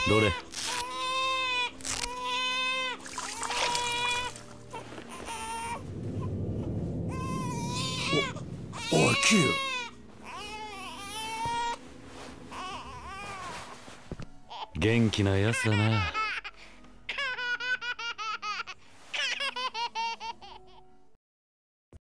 どれ。 おいキリュウ。 元気なやつだな。